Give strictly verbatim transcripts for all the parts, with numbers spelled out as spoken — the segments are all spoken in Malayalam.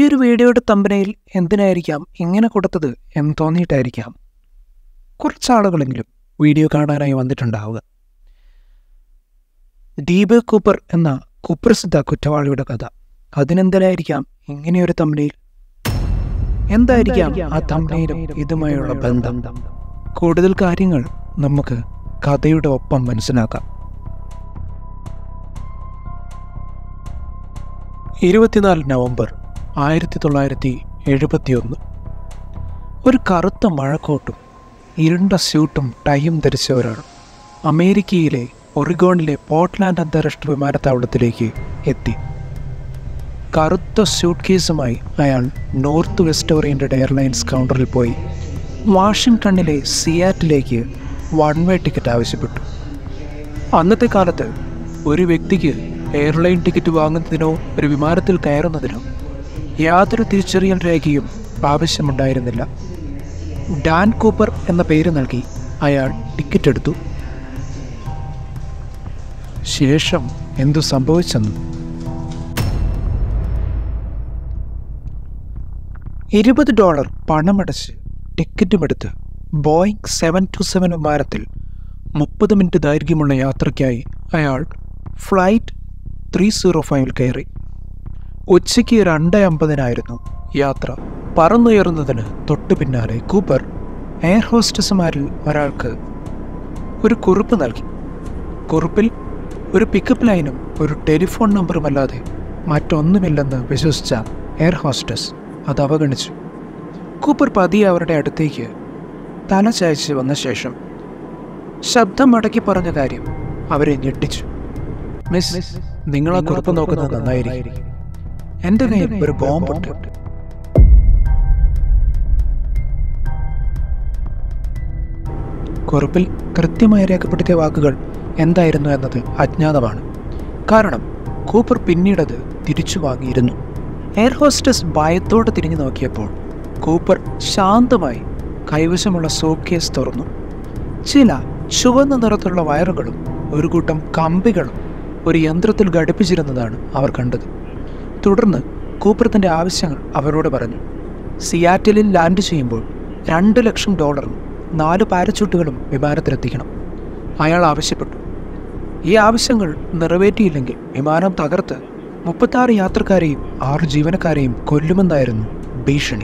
ഒരു വീഡിയോയുടെ തമ്പനയിൽ എന്തിനായിരിക്കാം ഇങ്ങനെ കൊടുത്തത് എന്ന് തോന്നിയിട്ടായിരിക്കാം കുറച്ചാളുകളെങ്കിലും വീഡിയോ കാണാനായി വന്നിട്ടുണ്ടാവുക. ഡീബേ കൂപ്പർ എന്ന കുപ്രസിദ്ധ കുറ്റവാളിയുടെ കഥ. അതിനെന്തിനായിരിക്കാം ഇങ്ങനെയൊരു തമ്പനയിൽ? എന്തായിരിക്കാം ആ തമ്പനയിലും ഇതുമായുള്ള ബന്ധം? കൂടുതൽ കാര്യങ്ങൾ നമുക്ക് കഥയുടെ ഒപ്പം മനസ്സിലാക്കാം. ഇരുപത്തിനാല് നവംബർ ആയിരത്തി തൊള്ളായിരത്തി എഴുപത്തി ഒന്ന്. ഒരു കറുത്ത മഴക്കോട്ടും ഇരുണ്ട സ്യൂട്ടും ടൈയും ധരിച്ച ഒരാൾ അമേരിക്കയിലെ ഒറിഗോണിലെ പോർട്ട്ലാൻഡ് അന്താരാഷ്ട്ര വിമാനത്താവളത്തിലേക്ക് എത്തി. കറുത്ത സ്യൂട്ട് കേസുമായി അയാൾ നോർത്ത് വെസ്റ്റ് ഓറിയന്റഡ് എയർലൈൻസ് കൗണ്ടറിൽ പോയി വാഷിംഗ്ടണിലെ സിയാറ്റിലേക്ക് വൺ വേ ടിക്കറ്റ് ആവശ്യപ്പെട്ടു. അന്നത്തെ കാലത്ത് ഒരു വ്യക്തിക്ക് എയർലൈൻ ടിക്കറ്റ് വാങ്ങുന്നതിനോ ഒരു വിമാനത്തിൽ കയറുന്നതിനോ യാതൊരു തിരിച്ചറിയൽ രേഖയും ആവശ്യമുണ്ടായിരുന്നില്ല. ഡാൻ കൂപ്പർ എന്ന പേര് നൽകി അയാൾ ടിക്കറ്റ് എടുത്തു. ശേഷം എന്തു സംഭവിച്ചെന്ന്? ഇരുപത് ഡോളർ പണമടച്ച് ടിക്കറ്റുമെടുത്ത് ബോയിങ് സെവൻ ടു സെവൻ വിമാനത്തിൽ മുപ്പത് മിനിറ്റ് ദൈർഘ്യമുള്ള യാത്രയ്ക്കായി അയാൾ ഫ്ലൈറ്റ് ത്രീ സീറോ ഫൈവിൽ കയറി. ഉച്ചയ്ക്ക് രണ്ട് അമ്പതിനായിരുന്നു യാത്ര. പറന്നുയർന്നതിന് തൊട്ടു പിന്നാലെ കൂപ്പർ എയർ ഹോസ്റ്റസുമാരിൽ ഒരാൾക്ക് ഒരു കുറിപ്പ് നൽകി. കുറിപ്പിൽ ഒരു പിക്കപ്പ് ലൈനും ഒരു ടെലിഫോൺ നമ്പറുമല്ലാതെ മറ്റൊന്നുമില്ലെന്ന് വിശ്വസിച്ച എയർ ഹോസ്റ്റസ് അത് അവഗണിച്ചു. കൂപ്പർ പതിയെ അവരുടെ അടുത്തേക്ക് തല ചായച്ച് വന്ന ശേഷം ശബ്ദം അടക്കി പറഞ്ഞ കാര്യം അവരെ ഞെട്ടിച്ചു. മിസ്, നിങ്ങൾ ആ കുറിപ്പ് നോക്കുന്നത് നന്നായിരിക്കും. എൻ്റെ കയ്യിൽ ഒരു ബോംബുണ്ട്. കുറിപ്പിൽ കൃത്യമായി രേഖപ്പെടുത്തിയ വാക്കുകൾ എന്തായിരുന്നു എന്നത് അജ്ഞാതമാണ്. കാരണം കൂപ്പർ പിന്നീടത് തിരിച്ചു വാങ്ങിയിരുന്നു. എയർ ഹോസ്റ്റസ് ഭയത്തോടെ തിരിഞ്ഞു നോക്കിയപ്പോൾ കൂപ്പർ ശാന്തമായി കൈവശമുള്ള സൂട്ട് കേസ് തുറന്നു. ചില ചുവന്ന നിറത്തുള്ള വയറുകളും ഒരു കൂട്ടം കമ്പികളും ഒരു യന്ത്രത്തിൽ ഘടിപ്പിച്ചിരുന്നതാണ് അവർ കണ്ടത്. തുടർന്ന് കൂപ്പർ തൻ്റെ ആവശ്യങ്ങൾ അവരോട് പറഞ്ഞു. സിയാറ്റിലിൽ ലാൻഡ് ചെയ്യുമ്പോൾ രണ്ട് ലക്ഷം ഡോളറും നാല് പാരച്യൂട്ടുകളും വിമാനത്തിലെത്തിക്കണം. അയാൾ ആവശ്യപ്പെട്ടു. ഈ ആവശ്യങ്ങൾ നിറവേറ്റിയില്ലെങ്കിൽ വിമാനം തകർത്ത് മുപ്പത്താറ് യാത്രക്കാരെയും ആറ് ജീവനക്കാരെയും കൊല്ലുമെന്നായിരുന്നു ഭീഷണി.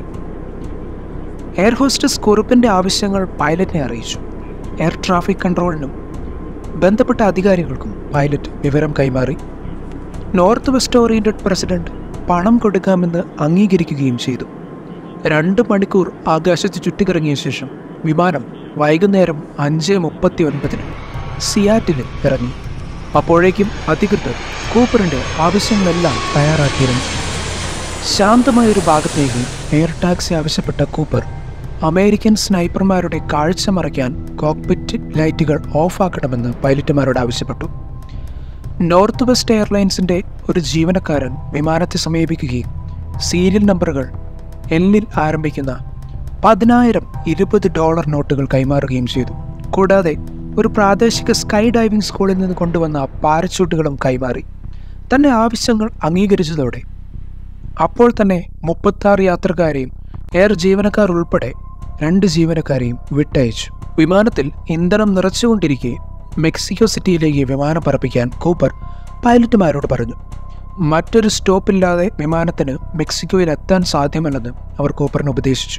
എയർ ഹോസ്റ്റസ് കുറിപ്പിൻ്റെ ആവശ്യങ്ങൾ പൈലറ്റിനെ അറിയിച്ചു. എയർ ട്രാഫിക് കൺട്രോളിനും ബന്ധപ്പെട്ട അധികാരികൾക്കും പൈലറ്റ് വിവരം കൈമാറി. നോർത്ത് വെസ്റ്റ് ഓറിയന്റഡ് പ്രസിഡന്റ് പണം കൊടുക്കാമെന്ന് അംഗീകരിക്കുകയും ചെയ്തു. രണ്ട് മണിക്കൂർ ആകാശത്ത് ചുറ്റിക്കറങ്ങിയ ശേഷം വിമാനം വൈകുന്നേരം അഞ്ച് മുപ്പത്തി ഒൻപതിന് സിയാറ്റിൽ ഇറങ്ങി. അപ്പോഴേക്കും അധികൃതർ കൂപ്പറിൻ്റെ ആവശ്യങ്ങളെല്ലാം തയ്യാറാക്കിയിരുന്നു. ശാന്തമായൊരു ഭാഗത്തേക്ക് എയർ ടാക്സി ആവശ്യപ്പെട്ട കൂപ്പർ അമേരിക്കൻ സ്നൈപ്പർമാരുടെ കാഴ്ച മറയ്ക്കാൻ കോക്പിറ്റ് ലൈറ്റുകൾ ഓഫാക്കണമെന്ന് പൈലറ്റുമാരോട് ആവശ്യപ്പെട്ടു. നോർത്ത് വെസ്റ്റ് എയർലൈൻസിൻ്റെ ഒരു ജീവനക്കാരൻ വിമാനത്തെ സമീപിക്കുകയും സീരിയൽ നമ്പറുകൾ എന്നിൽ ആരംഭിക്കുന്ന പതിനായിരം ഇരുപത് ഡോളർ നോട്ടുകൾ കൈമാറുകയും ചെയ്തു. കൂടാതെ ഒരു പ്രാദേശിക സ്കൈ ഡൈവിംഗ് സ്കൂളിൽ നിന്ന് കൊണ്ടുവന്ന പാരച്യൂട്ടുകളും കൈമാറി. തൻ്റെ ആവശ്യങ്ങൾ അംഗീകരിച്ചതോടെ അപ്പോൾ തന്നെ മുപ്പത്താറ് യാത്രക്കാരെയും എയർ ജീവനക്കാർ ഉൾപ്പെടെ രണ്ട് ജീവനക്കാരെയും വിട്ടയച്ചു. വിമാനത്തിൽ ഇന്ധനം നിറച്ചുകൊണ്ടിരിക്കെ മെക്സിക്കോ സിറ്റിയിലേക്ക് വിമാനം പറപ്പിക്കാൻ കൂപ്പർ പൈലറ്റുമാരോട് പറഞ്ഞു. മറ്റൊരു സ്റ്റോപ്പില്ലാതെ വിമാനത്തിന് മെക്സിക്കോയിൽ എത്താൻ സാധ്യമല്ലെന്ന് അവർ കൂപ്പറിന് ഉപദേശിച്ചു.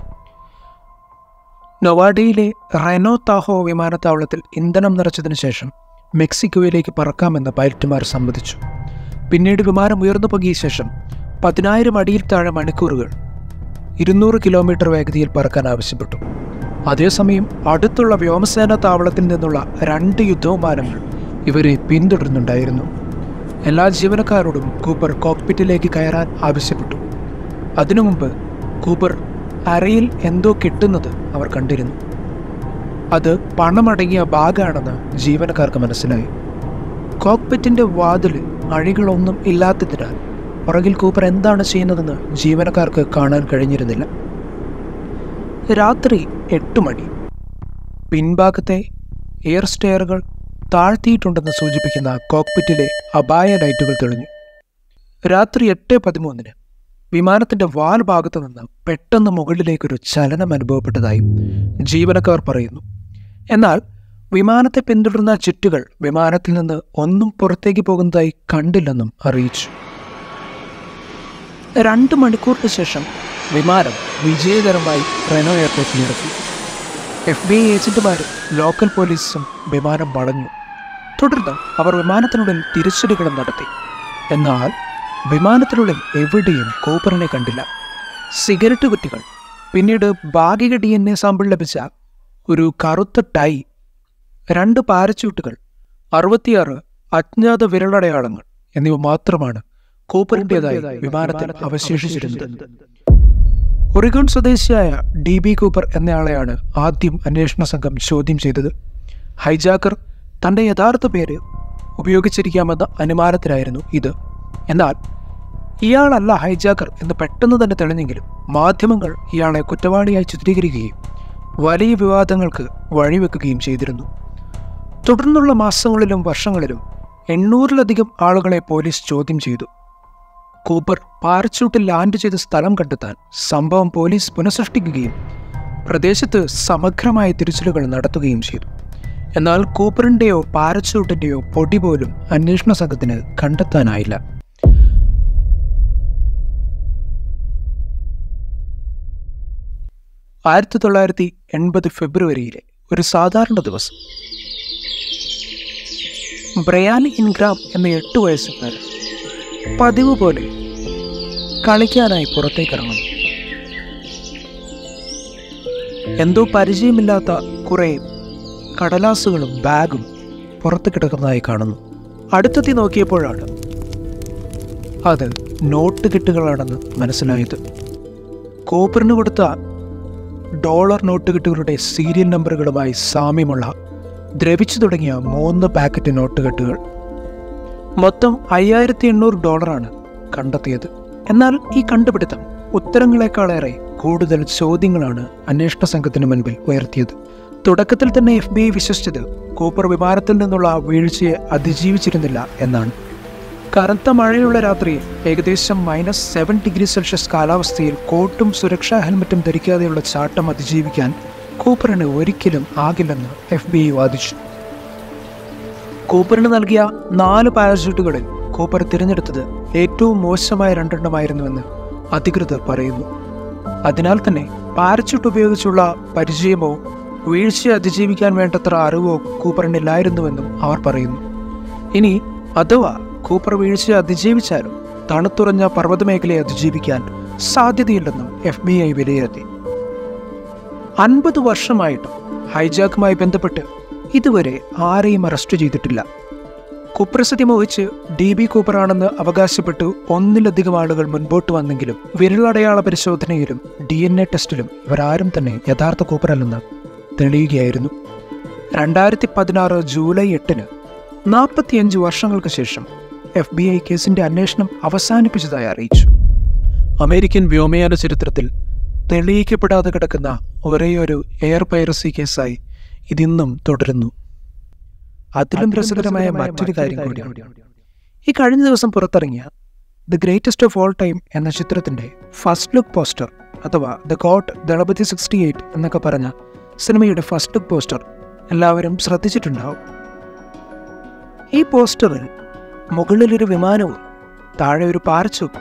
നൊവാഡയിലെ റെനോ താഹോ വിമാനത്താവളത്തിൽ ഇന്ധനം നിറച്ചതിന് ശേഷം മെക്സിക്കോയിലേക്ക് പറക്കാമെന്ന് പൈലറ്റുമാർ സമ്മതിച്ചു. പിന്നീട് വിമാനം ഉയർന്നു പൊങ്ങിയ ശേഷം പതിനായിരം അടിയിൽ താഴെ മണിക്കൂറുകൾ ഇരുന്നൂറ് കിലോമീറ്റർ വേഗതയിൽ പറക്കാൻ ആവശ്യപ്പെട്ടു. അതേസമയം അടുത്തുള്ള വ്യോമസേനാ താവളത്തിൽ നിന്നുള്ള രണ്ട് യുദ്ധവിമാനങ്ങൾ ഇവരെ പിന്തുടരുന്നുണ്ടായിരുന്നു. എല്ലാ ജീവനക്കാരോടും കൂപ്പർ കോക്പിറ്റിലേക്ക് കയറാൻ ആവശ്യപ്പെട്ടു. അതിനു മുമ്പ് കൂപ്പർ അരയിൽ എന്തോ കെട്ടുന്നത് അവർ കണ്ടിരുന്നു. അത് പണമടങ്ങിയ ബാഗാണെന്ന് ജീവനക്കാർക്ക് മനസ്സിലായി. കോക്പിറ്റിൻ്റെ വാതിൽ അഴികളൊന്നും ഇല്ലാത്തതിനാൽ പുറകിൽ കൂപ്പർ എന്താണ് ചെയ്യുന്നതെന്ന് ജീവനക്കാർക്ക് കാണാൻ കഴിഞ്ഞിരുന്നില്ല. രാത്രി എട്ട് മണി. പിൻഭാഗത്തെ എയർ സ്റ്റെയറുകൾ താഴ്ത്തിയിട്ടുണ്ടെന്ന് സൂചിപ്പിക്കുന്ന കോക്പിറ്റിലെ അപായ ലൈറ്റുകൾ തെളിഞ്ഞു. രാത്രി എട്ട് പതിമൂന്നിന് വിമാനത്തിൻ്റെ വാൽ ഭാഗത്തു നിന്ന് പെട്ടെന്ന് മുകളിലേക്കൊരു ചലനം അനുഭവപ്പെട്ടതായി ജീവനക്കാർ പറയുന്നു. എന്നാൽ വിമാനത്തെ പിന്തുടർന്ന ജെറ്റുകൾ വിമാനത്തിൽ നിന്ന് ഒന്നും പുറത്തേക്ക് പോകുന്നതായി കണ്ടില്ലെന്നും അറിയിച്ചു. രണ്ട് മണിക്കൂറിന് ശേഷം വിമാനം വിജയകരമായി റെനോ എയർപോർട്ടിൽ ഇറക്കി. എഫ് ബി ഐ ഏജന്റുമാരും ലോക്കൽ പോലീസും വിമാനം വളഞ്ഞു. തുടർന്ന് അവർ വിമാനത്തിനുള്ളിൽ തിരച്ചിലുകളും നടത്തി. എന്നാൽ വിമാനത്തിനുള്ളിൽ എവിടെയും കൂപ്പറിനെ കണ്ടില്ല. സിഗരറ്റ് കുറ്റികൾ, പിന്നീട് ഭാഗിക ഡി എൻ എ സാമ്പിൾ ലഭിച്ച ഒരു കറുത്ത ടൈ, രണ്ട് പാരച്യൂട്ടുകൾ, അറുപത്തിയാറ് അജ്ഞാത വിരലടയാളങ്ങൾ എന്നിവ മാത്രമാണ് കൂപ്പറിൻ്റെതായി വിമാനത്തിൽ അവശേഷിച്ചിരുന്നത്. ഒറിഗോൺ സ്വദേശിയായ ഡി ബി കൂപ്പർ എന്നയാളെയാണ് ആദ്യം അന്വേഷണ സംഘം ചോദ്യം ചെയ്തത്. ഹൈജാക്കർ തൻ്റെ യഥാർത്ഥ പേര് ഉപയോഗിച്ചിരിക്കാമെന്ന അനുമാനത്തിലായിരുന്നു ഇത്. എന്നാൽ ഇയാളല്ല ഹൈജാക്കർ എന്ന് പെട്ടെന്ന് തന്നെ തെളിഞ്ഞെങ്കിലും മാധ്യമങ്ങൾ ഇയാളെ കുറ്റവാളിയായി ചിത്രീകരിക്കുകയും വലിയ വിവാദങ്ങൾക്ക് വഴിവെക്കുകയും ചെയ്തിരുന്നു. തുടർന്നുള്ള മാസങ്ങളിലും വർഷങ്ങളിലും എണ്ണൂറിലധികം ആളുകളെ പോലീസ് ചോദ്യം ചെയ്തു. കൂപ്പർ പാരച്യൂട്ടിൽ ലാൻഡ് ചെയ്ത സ്ഥലം കണ്ടെത്താൻ സംഭവം പോലീസ് പുനഃസൃഷ്ടിക്കുകയും പ്രദേശത്ത് സമഗ്രമായ തിരച്ചിലുകൾ നടത്തുകയും ചെയ്തു. എന്നാൽ കൂപ്പറിൻ്റെയോ പാരച്യൂട്ടിൻ്റെയോ പൊടി പോലും അന്വേഷണ സംഘത്തിന് കണ്ടെത്താനായില്ല. ആയിരത്തി തൊള്ളായിരത്തി എൺപത് ഫെബ്രുവരിയിലെ ഒരു സാധാരണ ദിവസം ബ്രയാൻ ഇൻഗ്രാം എന്ന എട്ട് വയസ്സുകാരൻ പതിവ് പോലെ കളിക്കാനായി പുറത്തേക്കിറങ്ങുന്നു. എന്തോ പരിചയമില്ലാത്ത കുറേ കടലാസുകളും ബാഗും പുറത്ത് കിടക്കുന്നതായി കാണുന്നു. അടുത്തെത്തി നോക്കിയപ്പോഴാണ് അത് നോട്ട് കെട്ടുകളാണെന്ന് മനസ്സിലായത്. കൂപ്പറിന് കൊടുത്ത ഡോളർ നോട്ട് കെട്ടുകളുടെ സീരിയൽ നമ്പറുകളുമായി സാമ്യമുള്ള ദ്രവിച്ചു തുടങ്ങിയ മൂന്ന് പാക്കറ്റ് നോട്ട് കെട്ടുകൾ. മൊത്തം അയ്യായിരത്തി എണ്ണൂറ് ഡോളറാണ് കണ്ടെത്തിയത്. എന്നാൽ ഈ കണ്ടുപിടുത്തം ഉത്തരങ്ങളെക്കാളേറെ കൂടുതൽ ചോദ്യങ്ങളാണ് അന്വേഷണ സംഘത്തിന് മുൻപിൽ ഉയർത്തിയത്. തുടക്കത്തിൽ തന്നെ എഫ് ബി ഐ വിശ്വസിച്ചത് കൂപ്പർ വിമാനത്തിൽ നിന്നുള്ള വീഴ്ചയെ അതിജീവിച്ചിരുന്നില്ല എന്നാണ്. കനത്ത മഴയുള്ള രാത്രിയിൽ ഏകദേശം മൈനസ് സെവൻ ഡിഗ്രി സെൽഷ്യസ് കാലാവസ്ഥയിൽ കോട്ടും സുരക്ഷാ ഹെൽമറ്റും ധരിക്കാതെയുള്ള ചാട്ടം അതിജീവിക്കാൻ കൂപ്പറിന് ഒരിക്കലും ആകില്ലെന്ന് എഫ് ബി ഐ വാദിച്ചു. കൂപ്പറിന് നൽകിയ നാല് പാരച്യൂട്ടുകളിൽ കൂപ്പർ തിരഞ്ഞെടുത്തത് ഏറ്റവും മോശമായ രണ്ടെണ്ണമായിരുന്നുവെന്ന് അധികൃതർ പറയുന്നു. അതിനാൽ തന്നെ പാരച്യൂട്ട് ഉപയോഗിച്ചുള്ള പരിചയമോ വീഴ്ചയെ അതിജീവിക്കാൻ വേണ്ടത്ര അറിവോ കൂപ്പറിനില്ലായിരുന്നുവെന്നും അവർ പറയുന്നു. ഇനി അഥവാ കൂപ്പർ വീഴ്ചയെ അതിജീവിച്ചാലും തണുത്തുറഞ്ഞ പർവ്വതമേഖലയെ അതിജീവിക്കാൻ സാധ്യതയില്ലെന്നും എഫ് ബി ഐ വിലയിരുത്തി. അൻപത് വർഷമായിട്ടും ഹൈജാക്കുമായി ബന്ധപ്പെട്ട് ഇതുവരെ ആരെയും അറസ്റ്റ് ചെയ്തിട്ടില്ല. കുപ്രസിദ്ധി മോഹിച്ച് ഡി ബി കൂപ്പറാണെന്ന് അവകാശപ്പെട്ടു ഒന്നിലധികം ആളുകൾ മുൻപോട്ട് വന്നെങ്കിലും വിരലടയാള പരിശോധനയിലും ഡി എൻ എ ടെസ്റ്റിലും ഇവരാരും തന്നെ യഥാർത്ഥ കൂപ്പറല്ലെന്ന് തെളിയുകയായിരുന്നു. രണ്ടായിരത്തി പതിനാറ് ജൂലൈ എട്ടിന് നാൽപ്പത്തിയഞ്ച് വർഷങ്ങൾക്ക് ശേഷം എഫ് ബി ഐ കേസിന്റെ അന്വേഷണം അവസാനിപ്പിച്ചതായി അറിയിച്ചു. അമേരിക്കൻ വ്യോമയാന ചരിത്രത്തിൽ തെളിയിക്കപ്പെടാതെ കിടക്കുന്ന ഒരേയൊരു എയർ പൈറസി കേസായി ഇതിന്നും തുടരുന്നു. അതിലും രസകരമായ മറ്റൊരു കാര്യം കൂടിയാണ്, ഈ കഴിഞ്ഞ ദിവസം പുറത്തിറങ്ങിയ the greatest of all time എന്ന ചിത്രത്തിന്റെ ഫസ്റ്റ് ലുക്ക് പോസ്റ്റർ അഥവാ the GOAT Thalapathy sixty eight എന്നൊക്കെ പറഞ്ഞ സിനിമയുടെ ഫസ്റ്റ് ലുക്ക് പോസ്റ്റർ എല്ലാവരും ശ്രദ്ധിച്ചിട്ടുണ്ടാവും. ഈ പോസ്റ്ററിൽ മുകളിലൊരു വിമാനവും താഴെ ഒരു പാരച്യൂട്ടും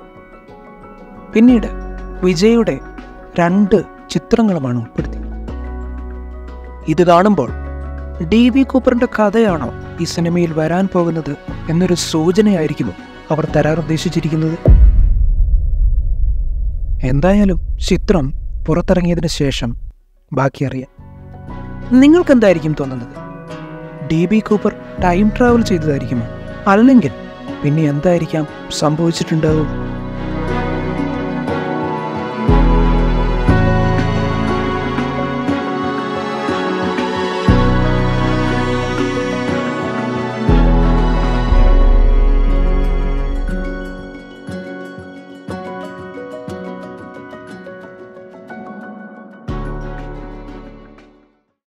പിന്നീട് വിജയുടെ രണ്ട് ചിത്രങ്ങളുമാണ് ഉൾപ്പെടുത്തി. ഇത് കാണുമ്പോൾ ഡി ബി കൂപ്പറിന്റെ കഥയാണോ ഈ സിനിമയിൽ വരാൻ പോകുന്നത് എന്നൊരു സൂചനയായിരിക്കുമോ അവർ തരാൻ ഉദ്ദേശിച്ചിരിക്കുന്നത്? എന്തായാലും ചിത്രം പുറത്തിറങ്ങിയതിന് ശേഷം ബാക്കി അറിയാം. നിങ്ങൾക്കെന്തായിരിക്കും തോന്നുന്നത്? D B Cooper time travel ചെയ്തതായിരിക്കുമോ? അല്ലെങ്കിൽ പിന്നെ എന്തായിരിക്കാം സംഭവിച്ചിട്ടുണ്ടാവും?